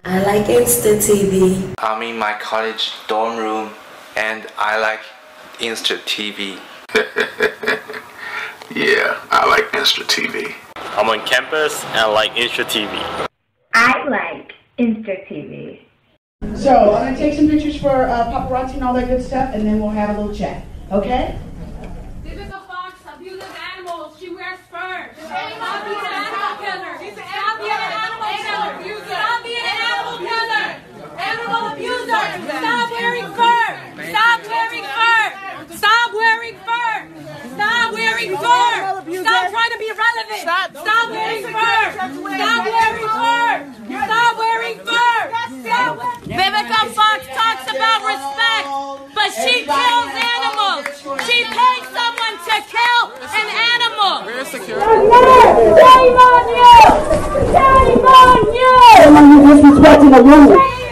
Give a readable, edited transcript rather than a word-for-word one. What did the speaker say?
I like Instra-TV. I'm in my college dorm room and I like Instra-TV. Yeah, I like Instra-TV. I'm on campus and I like Instra-TV. I like Instra-TV. So I'm going to take some pictures for paparazzi and all that good stuff, and then we'll have a little chat. Okay? Vivica Fox abuses animals. She wears fur. Stop being an animal killer. Stop being an animal killer. Stop being an animal killer. Animal abuser. Stop wearing fur. Stop wearing fur. Stop wearing fur. Stop wearing fur. Stop trying to be relevant. Stop wearing fur. Stop wearing fur. Stop wearing fur. Vivica Fox talks about respect, but she kills animals. She pays someone to kill an animal. Where's security? Shame on you! Shame on you! Someone who's disrespecting a woman.